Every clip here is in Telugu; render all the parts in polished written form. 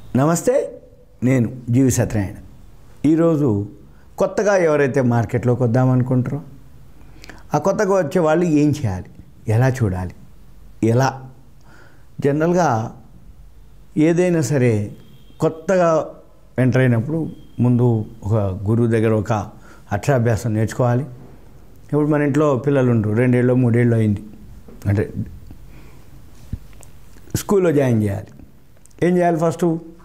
నమస్తే, నేను GVSatyanarayana. ఈరోజు కొత్తగా ఎవరైతే మార్కెట్లోకి వద్దామనుకుంటారో ఆ కొత్తగా వచ్చే వాళ్ళు ఏం చేయాలి, ఎలా చూడాలి, ఎలా జనరల్గా ఏదైనా సరే కొత్తగా ఎంటర్ అయినప్పుడు ముందు ఒక గురువు దగ్గర ఒక అక్షరాభ్యాసం నేర్చుకోవాలి. ఇప్పుడు మన ఇంట్లో పిల్లలు ఉంటారు, 2 ఏళ్ళు 3 ఏళ్ళు అయింది అంటే స్కూల్లో జాయిన్ చేయాలి. ఏం చేయాలి? ఫస్ట్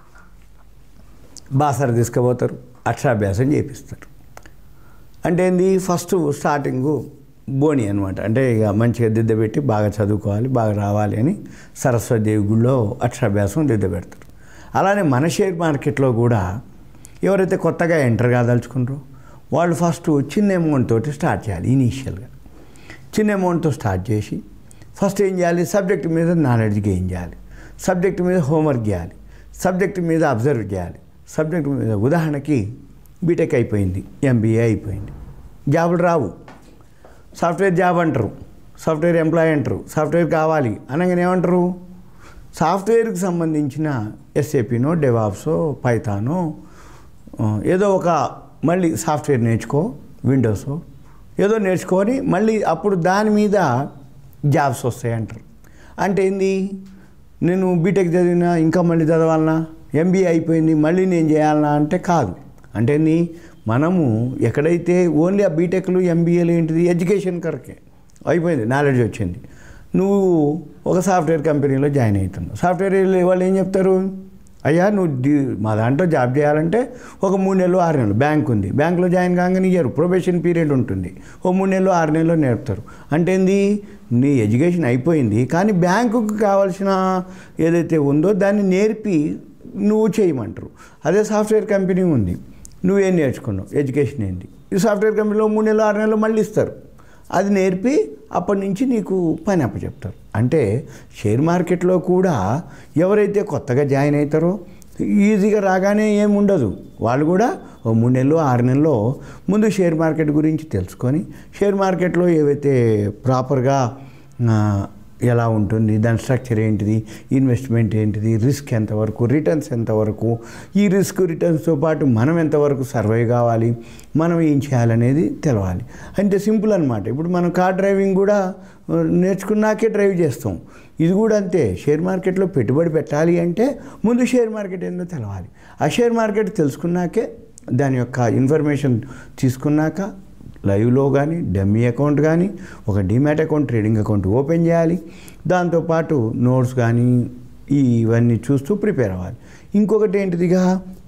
బాసర తీసుకుపోతారు, అక్షరాభ్యాసం చేపిస్తారు. అంటే ఏంది? ఫస్ట్ స్టార్టింగు బోని అనమాట. అంటే ఇక మంచిగా దిద్దబెట్టి బాగా చదువుకోవాలి, బాగా రావాలి అని సరస్వతిదేవి గుళ్ళో అక్షరాభ్యాసం దిద్దబెడతారు. అలానే మన షేర్ మార్కెట్లో కూడా ఎవరైతే కొత్తగా ఎంటర్ కాదలుచుకుంటారో వాళ్ళు ఫస్ట్ చిన్న అమౌంట్ తోటి స్టార్ట్ చేయాలి. ఇనీషియల్గా చిన్న అమౌంట్తో స్టార్ట్ చేసి ఫస్ట్ ఏం చేయాలి? సబ్జెక్ట్ మీద నాలెడ్జ్ గెయిన్ చేయాలి, సబ్జెక్ట్ మీద హోంవర్క్ చేయాలి, సబ్జెక్ట్ మీద అబ్జర్వ్ చేయాలి. సబ్జెక్ట్ మీద ఉదాహరణకి బీటెక్ అయిపోయింది, MBA అయిపోయింది, జాబులు రావు, సాఫ్ట్వేర్ జాబ్ అంటారు, సాఫ్ట్వేర్ ఎంప్లాయీ అంటారు, సాఫ్ట్వేర్ కావాలి అనగానే ఏమంటారు? సాఫ్ట్వేర్కి సంబంధించిన SAPనో డెవాప్సో పైథానో ఏదో ఒక మళ్ళీ సాఫ్ట్వేర్ నేర్చుకో, విండోస్ ఏదో నేర్చుకొని మళ్ళీ అప్పుడు దాని మీద జాబ్స్ వస్తాయి అంటారు. అంటే ఏంది? నేను బీటెక్ చదివినా ఇంకా మళ్ళీ చదవాలన్నా, MBA అయిపోయింది మళ్ళీ నేను చేయాలన్నా అంటే కాదు. అంటే ఏంది? మనము ఎక్కడైతే ఓన్లీ ఆ బీటెక్లు MBAలు ఏంటిది ఎడ్యుకేషన్ కొరకే అయిపోయింది, నాలెడ్జ్ వచ్చింది. నువ్వు ఒక సాఫ్ట్వేర్ కంపెనీలో జాయిన్ అవుతున్నావు. సాఫ్ట్వేర్ వాళ్ళు ఏం చెప్తారు? అయ్యా నువ్వు మా దాంట్లో జాబ్ చేయాలంటే ఒక 3 నెలలు 6 నెలలు బ్యాంక్ ఉంది, బ్యాంకులో జాయిన్ కాగానే ఇయ్యరు, ప్రొబేషన్ పీరియడ్ ఉంటుంది, ఓ 3 నెలలు 6 నెలలు నేర్పుతారు. అంటే ఏంది? నీ ఎడ్యుకేషన్ అయిపోయింది కానీ బ్యాంకుకు కావాల్సిన ఏదైతే ఉందో దాన్ని నేర్పి నువ్వు చేయమంటారు. అదే సాఫ్ట్వేర్ కంపెనీ ఉంది, నువ్వేం నేర్చుకున్నావు, ఎడ్యుకేషన్ ఏంటి, ఈ సాఫ్ట్వేర్ కంపెనీలో 3 నెలలు 6 నెలలు మళ్ళీ ఇస్తారు, అది నేర్పి అప్పటి నుంచి నీకు పని అప్పచెప్తారు. అంటే షేర్ మార్కెట్లో కూడా ఎవరైతే కొత్తగా జాయిన్ అవుతారో ఈజీగా రాగానే ఏముండదు, వాళ్ళు కూడా ఓ 3 నెలలు 6 నెలల్లో ముందు షేర్ మార్కెట్ గురించి తెలుసుకొని షేర్ మార్కెట్లో ఏవైతే ప్రాపర్గా ఎలా ఉంటుంది, దాని స్ట్రక్చర్ ఏంటిది, ఇన్వెస్ట్మెంట్ ఏంటిది, రిస్క్ ఎంతవరకు, రిటర్న్స్ ఎంతవరకు, ఈ రిస్క్ రిటర్న్స్తో పాటు మనం ఎంతవరకు సర్వైవ్ కావాలి, మనం ఏం చేయాలనేది తెలవాలి. అంటే సింపుల్ అనమాట. ఇప్పుడు మనం కార్ డ్రైవింగ్ కూడా నేర్చుకున్నాకే డ్రైవ్ చేస్తాం. ఇది కూడా అంతే. షేర్ మార్కెట్లో పెట్టుబడి పెట్టాలి అంటే ముందు షేర్ మార్కెట్ ఏందో తెలవాలి. ఆ షేర్ మార్కెట్ తెలుసుకున్నాకే దాని యొక్క ఇన్ఫర్మేషన్ తీసుకున్నాక లైవ్లో కానీ డమ్మీ అకౌంట్ కానీ ఒక demat account, trading account open చేయాలి. దాంతోపాటు నోట్స్ కానీ ఇవన్నీ చూస్తూ ప్రిపేర్ అవ్వాలి. ఇంకొకటి ఏంటిదిగా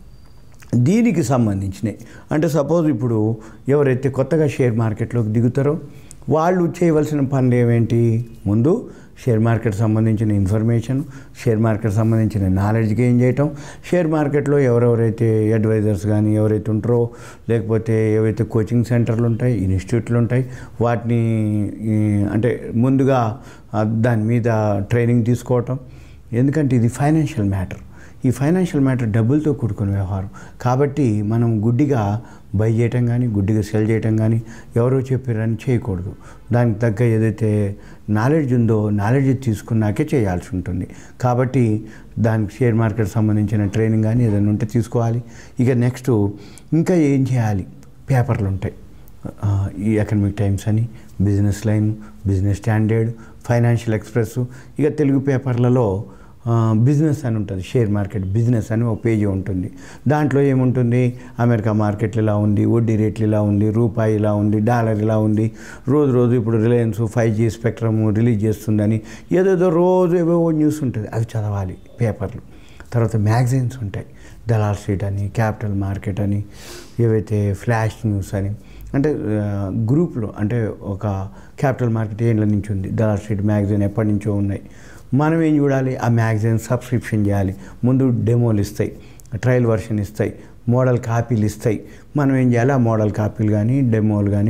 దీనికి సంబంధించినవి అంటే సపోజ్ ఇప్పుడు ఎవరైతే కొత్తగా షేర్ మార్కెట్లోకి దిగుతారో వాళ్ళు చేయవలసిన పనులు ఏమేంటి? ముందు షేర్ మార్కెట్ సంబంధించిన ఇన్ఫర్మేషన్, షేర్ మార్కెట్ సంబంధించిన నాలెడ్జ్ గెయిన్ చేయటం, షేర్ మార్కెట్లో ఎవరెవరైతే అడ్వైజర్స్ కానీ ఎవరైతే ఉంటారో లేకపోతే ఏవైతే కోచింగ్ సెంటర్లు ఉంటాయి, ఇన్స్టిట్యూట్లు ఉంటాయి, వాటిని అంటే ముందుగా దాని మీద ట్రైనింగ్ తీసుకోవటం. ఎందుకంటే ఇది ఫైనాన్షియల్ మ్యాటర్. ఈ ఫైనాన్షియల్ మ్యాటర్ డబ్బులతో కూడుకున్న వ్యవహారం కాబట్టి మనం గుడ్డిగా బై చేయటం కానీ గుడ్డిగా సెల్ చేయటం కానీ ఎవరో చెప్పారని చేయకూడదు. దానికి తగ్గ ఏదైతే నాలెడ్జ్ ఉందో నాలెడ్జ్ తీసుకున్నాకే చేయాల్సి ఉంటుంది. కాబట్టి దానికి షేర్ మార్కెట్ సంబంధించిన ట్రైనింగ్ కానీ ఏదైనా ఉంటే తీసుకోవాలి. ఇక నెక్స్ట్ ఇంకా ఏం చేయాలి? పేపర్లు ఉంటాయి, ఈ ఎకనామిక్ టైమ్స్ అని, Business Line, Business Standard, Financial Express, ఇక తెలుగు పేపర్లలో బిజినెస్ అని ఉంటుంది, షేర్ మార్కెట్ బిజినెస్ అని ఒక పేజీ ఉంటుంది. దాంట్లో ఏముంటుంది? అమెరికా మార్కెట్లు ఇలా ఉంది, వడ్డీ రేట్లు ఇలా ఉంది, రూపాయి ఇలా ఉంది, డాలర్ ఇలా ఉంది, రోజు ఇప్పుడు రిలయన్స్ 5G స్పెక్ట్రమ్ రిలీజ్ చేస్తుందని ఏదేదో రోజు ఏవేవో న్యూస్ ఉంటుంది, అవి చదవాలి పేపర్లు. తర్వాత మ్యాగజైన్స్ ఉంటాయి, దలాల్ స్ట్రీట్ అని, క్యాపిటల్ మార్కెట్ అని, ఏవైతే ఫ్లాష్ న్యూస్ అని, అంటే గ్రూప్లో అంటే ఒక క్యాపిటల్ మార్కెట్ ఏళ్ళ నుంచి ఉంది, దలాల్ స్ట్రీట్ మ్యాగజైన్ ఎప్పటి నుంచో ఉన్నాయి. మనం ఏం చూడాలి? ఆ మ్యాగజైన్ సబ్స్క్రిప్షన్ చేయాలి. ముందు డెమోలు ఇస్తాయి, ట్రయల్ వర్షన్ ఇస్తాయి, మోడల్ కాపీలు ఇస్తాయి. మనం ఏం చేయాలి? ఆ మోడల్ కాపీలు కానీ డెమోలు కానీ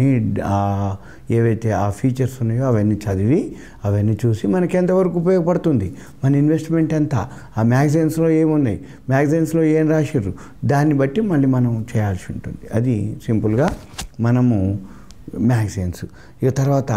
ఏవైతే ఆ ఫీచర్స్ ఉన్నాయో అవన్నీ చదివి అవన్నీ చూసి మనకి ఎంతవరకు ఉపయోగపడుతుంది, మన ఇన్వెస్ట్మెంట్ ఎంత, ఆ మ్యాగజైన్స్లో ఏమున్నాయి, మ్యాగజైన్స్లో ఏం రాసిర్రు, దాన్ని బట్టి మళ్ళీ మనం చేయాల్సి ఉంటుంది. అది సింపుల్గా మనము మ్యాగజైన్స్. ఇక తర్వాత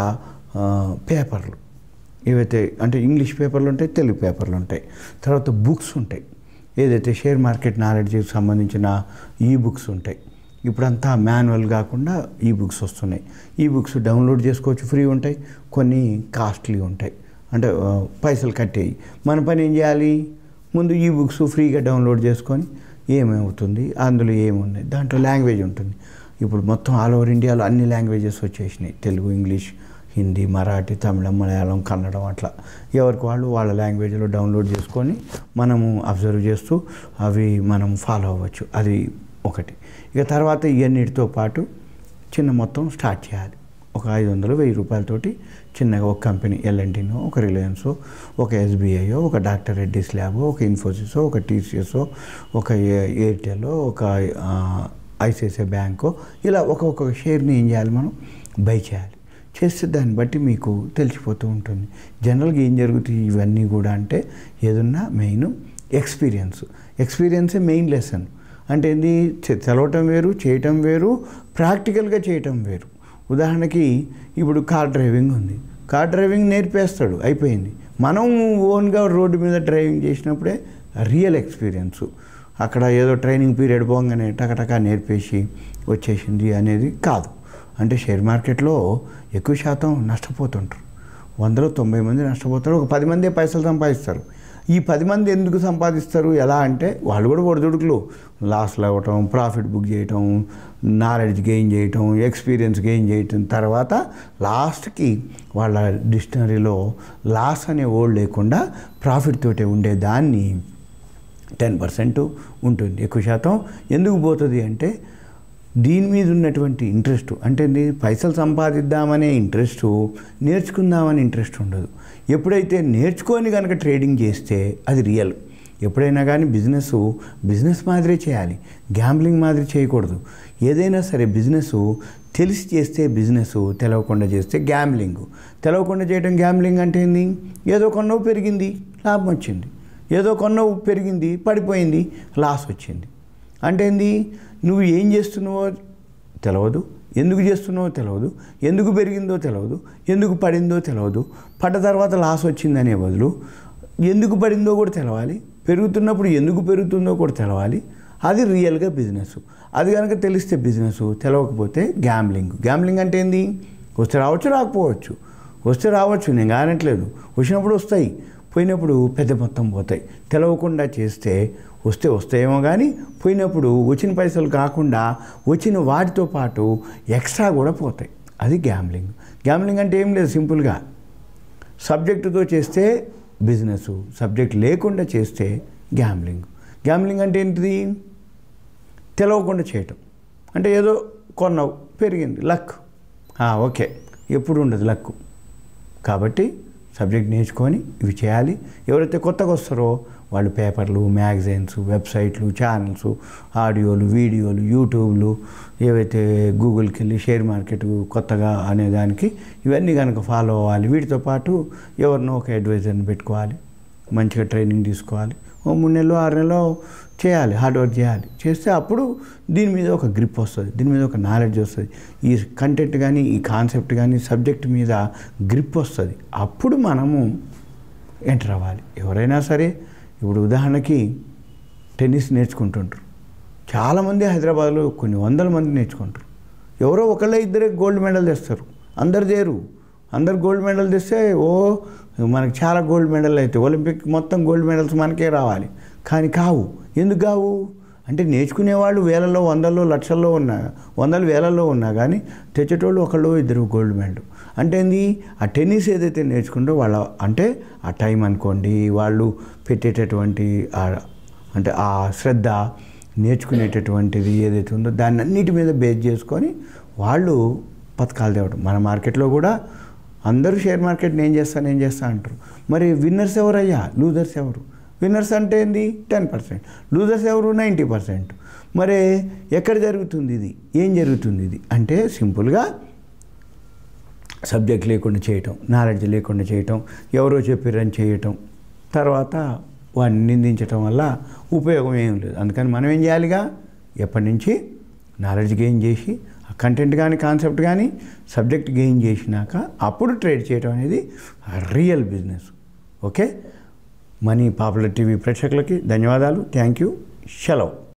పేపర్లు ఏవైతే అంటే ఇంగ్లీష్ పేపర్లు ఉంటాయి, తెలుగు పేపర్లు ఉంటాయి, తర్వాత బుక్స్ ఉంటాయి. ఏదైతే షేర్ మార్కెట్ నాలెడ్జ్కి సంబంధించిన బుక్స్ ఉంటాయి. ఇప్పుడంతా మాన్యువల్ కాకుండా బుక్స్ వస్తున్నాయి. బుక్స్ డౌన్లోడ్ చేసుకోవచ్చు, ఫ్రీ ఉంటాయి, కొన్ని కాస్ట్లీ ఉంటాయి, అంటే పైసలు కట్టేవి. మన పని ఏం చేయాలి, ముందు బుక్స్ ఫ్రీగా డౌన్లోడ్ చేసుకొని ఏమవుతుంది, అందులో ఏమున్నాయి, దాంట్లో లాంగ్వేజ్ ఉంటుంది. ఇప్పుడు మొత్తం ఆల్ ఓవర్ ఇండియాలో అన్ని లాంగ్వేజెస్ వచ్చేసినాయి. తెలుగు, ఇంగ్లీష్, హిందీ, మరాఠీ, తమిళం, మలయాళం, కన్నడం, అట్లా ఎవరికి వాళ్ళు వాళ్ళ లాంగ్వేజ్లో డౌన్లోడ్ చేసుకొని మనము అబ్జర్వ్ చేస్తూ అవి మనం ఫాలో అవ్వచ్చు. అది ఒకటి. ఇక తర్వాత ఇవన్నిటితో పాటు చిన్న మొత్తం స్టార్ట్ చేయాలి. ఒక 500-1000 రూపాయలతోటి చిన్నగా ఒక కంపెనీ, ఎల్ఎన్టీనో, ఒక రిలయన్సో, ఒక ఎస్బీఐయో, ఒక డాక్టర్ రెడ్డిస్ ల్యాబో, ఒక ఇన్ఫోసిసో, ఒక టీసీఎస్ఓ, ఒక ఎయిర్టెల్లో, ఒక ఐసిఐసిఐ బ్యాంకో, ఇలా ఒక్కొక్క షేర్ని ఏం చేయాలి, మనం బై చేయాలి. చేస్తే దాన్ని బట్టి మీకు తెలిసిపోతూ ఉంటుంది జనరల్గా ఏం జరుగుతుంది ఇవన్నీ కూడా. అంటే ఏదన్నా మెయిన్ ఎక్స్పీరియన్సే మెయిన్ లెసన్. అంటే ఏంది, చదవటం వేరు, చేయటం వేరు, ప్రాక్టికల్గా చేయటం వేరు. ఉదాహరణకి ఇప్పుడు కార్ డ్రైవింగ్ ఉంది, కార్ డ్రైవింగ్ నేర్పేస్తాడు, అయిపోయింది. మనం ఓన్గా రోడ్డు మీద డ్రైవింగ్ చేసినప్పుడే రియల్ ఎక్స్పీరియన్స్. అక్కడ ఏదో ట్రైనింగ్ పీరియడ్ పోగానే టకటకా నేర్పేసి వచ్చేసింది అనేది కాదు. అంటే షేర్ మార్కెట్లో ఎక్కువ శాతం నష్టపోతుంటారు. 100లో 90 మంది నష్టపోతారు, ఒక 10 మందే పైసలు సంపాదిస్తారు. ఈ 10 మంది ఎందుకు సంపాదిస్తారు, ఎలా అంటే వాళ్ళు కూడా ఒడిదుడుకులు, లాస్లు అవ్వటం, ప్రాఫిట్ బుక్ చేయటం, నాలెడ్జ్ గెయిన్ చేయటం, ఎక్స్పీరియన్స్ గెయిన్ చేయటం, తర్వాత లాస్ట్కి వాళ్ళ డిక్షనరీలో లాస్ అనే వర్డ్ లేకుండా ప్రాఫిట్ తోటే ఉండేదాన్ని 10% ఉంటుంది. ఎక్కువ శాతం ఎందుకు పోతుంది అంటే దీని మీద ఉన్నటువంటి ఇంట్రెస్ట్. అంటే పైసలు సంపాదిద్దామనే ఇంట్రెస్ట్, నేర్చుకుందామనే ఇంట్రెస్ట్ ఉండదు. ఎప్పుడైతే నేర్చుకొని కనుక ట్రేడింగ్ చేస్తే అది రియల్. ఎప్పుడైనా కానీ బిజినెస్ మాదిరి చేయాలి, గ్యాంబ్లింగ్ మాదిరి చేయకూడదు. ఏదైనా సరే బిజినెస్ తెలిసి చేస్తే బిజినెస్, తెలవకుండా చేస్తే గ్యాంబ్లింగ్. తెలవకుండా చేయడం గ్యాంబ్లింగ్ అంటే ఏంది, ఏదో కొన్నవు పెరిగింది, లాభం వచ్చింది, ఏదో కొన్నవు పెరిగింది, పడిపోయింది, లాస్ వచ్చింది. అంటే ఏంది, నువ్వు ఏం చేస్తున్నావో తెలియదు, ఎందుకు చేస్తున్నావో తెలియదు, ఎందుకు పెరిగిందో తెలియదు, ఎందుకు పడిందో తెలియదు, పడ్డ తర్వాత లాస్ వచ్చిందనే బదులు ఎందుకు పడిందో కూడా తెలవాలి, పెరుగుతున్నప్పుడు ఎందుకు పెరుగుతుందో కూడా తెలవాలి. అది రియల్గా బిజినెస్. అది కనుక తెలిస్తే బిజినెస్, తెలవకపోతే గ్యాంబ్లింగ్. గ్యాంబ్లింగ్ అంటే ఏంది, వస్తే రావచ్చు, రాకపోవచ్చు. వస్తే రావచ్చు, నేను కానట్లేదు, వచ్చినప్పుడు వస్తాయి, పోయినప్పుడు పెద్ద మొత్తం పోతాయి. తెలవకుండా చేస్తే వస్తాయేమో కానీ పోయినప్పుడు వచ్చిన పైసలు కాకుండా వచ్చిన వాటితో పాటు ఎక్స్ట్రా కూడా పోతాయి. అది గ్యాంబ్లింగ్. గ్యాంబ్లింగ్ అంటే ఏం లేదు, సింపుల్గా సబ్జెక్టుతో చేస్తే బిజినెస్, సబ్జెక్ట్ లేకుండా చేస్తే గ్యాంబ్లింగ్. గ్యాంబ్లింగ్ అంటే ఏంటిది, తెలవకుండా చేయటం. అంటే ఏదో కొన్నావు, పెరిగింది, లక్, ఓకే, ఎప్పుడు ఉండదు లక్. కాబట్టి సబ్జెక్ట్ నేర్చుకొని ఇవి చేయాలి. ఎవరైతే కొత్తగా వస్తారో వాళ్ళు పేపర్లు, మ్యాగజైన్స్, వెబ్సైట్లు, ఛానల్స్, ఆడియోలు, వీడియోలు, యూట్యూబ్లు, ఏవైతే గూగుల్కి వెళ్ళి షేర్ మార్కెట్ కొత్తగా అనేదానికి ఇవన్నీ కనుక ఫాలో అవ్వాలి. వీటితో పాటు ఎవరినో ఒక అడ్వైజర్ని పెట్టుకోవాలి, మంచిగా ట్రైనింగ్ తీసుకోవాలి. 3 నెలలు 6 నెలలు చేయాలి, హార్డ్ వర్క్ చేయాలి. చేస్తే అప్పుడు దీని మీద ఒక గ్రిప్ వస్తుంది, దీని మీద ఒక నాలెడ్జ్ వస్తుంది. ఈ కంటెంట్ కానీ, ఈ కాన్సెప్ట్ కానీ, సబ్జెక్ట్ మీద గ్రిప్ వస్తుంది. అప్పుడు మనము ఎంటర్ అవ్వాలి. ఎవరైనా సరే ఇప్పుడు ఉదాహరణకి టెన్నిస్ నేర్చుకుంటుంటారు చాలామంది, హైదరాబాద్లో కొన్ని 100 మంది నేర్చుకుంటారు. ఎవరో ఒకళ్ళే ఇద్దరే గోల్డ్ మెడల్ తెస్తారు, అందరు చేరు. అందరు గోల్డ్ మెడల్ తెస్తే మనకు చాలా గోల్డ్ మెడల్ అయితే ఒలింపిక్ మొత్తం గోల్డ్ మెడల్స్ మనకే రావాలి. కానీ కావు. ఎందుకు కావు అంటే నేర్చుకునేవాళ్ళు వేలలో, వందల్లో, లక్షల్లో ఉన్నా, వందల వేలల్లో ఉన్నా కానీ తెచ్చేటోళ్ళు ఒకళ్ళు ఇద్దరు గోల్డ్ మెడల్. అంటే ఏంది, ఆ టెన్నిస్ ఏదైతే నేర్చుకుంటో వాళ్ళ అంటే ఆ టైం అనుకోండి, వాళ్ళు పెట్టేటటువంటి అంటే ఆ శ్రద్ధ, నేర్చుకునేటటువంటిది ఏదైతే ఉందో దాన్ని అన్నిటి మీద బేస్ చేసుకొని వాళ్ళు పథకాలు తేవడం. మన మార్కెట్లో కూడా అందరూ షేర్ మార్కెట్ నేను చేస్తా అంటారు. మరి విన్నర్స్ ఎవరయ్యా, లూజర్స్ ఎవరు? విన్నర్స్ అంటే ఏంది 10%, లూజర్స్ ఎవరు 90%. మరి ఎక్కడ జరుగుతుంది ఇది, ఏం జరుగుతుంది ఇది అంటే సింపుల్గా సబ్జెక్ట్ లేకుండా చేయటం, నాలెడ్జ్ లేకుండా చేయటం, ఎవరో చెప్పారని చేయటం, తర్వాత వాడిని నిందించటం వల్ల ఉపయోగం ఏం లేదు. అందుకని మనం ఏం చేయాలిగా, ఎప్పటి నుంచి నాలెడ్జ్ గెయిన్ చేసి కంటెంట్ కానీ, కాన్సెప్ట్ కానీ, సబ్జెక్ట్ గెయిన్ చేసినాక అప్పుడు ట్రేడ్ చేయటం అనేది real business. Okay, Money Popular TV ప్రేక్షకులకి ధన్యవాదాలు. Thank you. సెలవు.